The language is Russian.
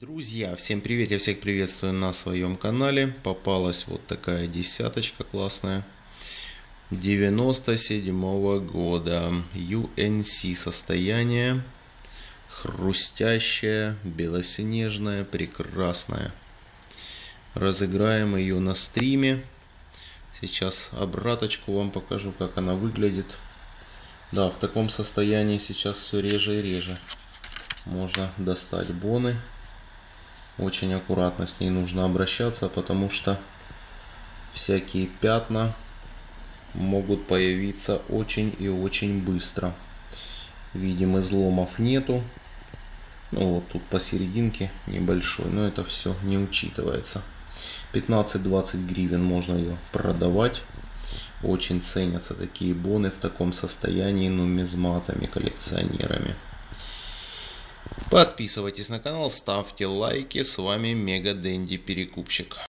Друзья, всем привет, я всех приветствую на своем канале. Попалась вот такая десяточка классная 97-го года, UNC состояние, хрустящая, белоснежная, прекрасная. Разыграем ее на стриме. Сейчас обраточку вам покажу, как она выглядит. Да, в таком состоянии сейчас все реже и реже можно достать боны. Очень аккуратно с ней нужно обращаться, потому что всякие пятна могут появиться очень и очень быстро. Видим, изломов нету. Ну вот тут посерединке небольшой, но это все не учитывается. 15-20 гривен можно ее продавать. Очень ценятся такие боны в таком состоянии нумизматами, коллекционерами. Подписывайтесь на канал, ставьте лайки. С вами Мега Дэнди Перекупщик.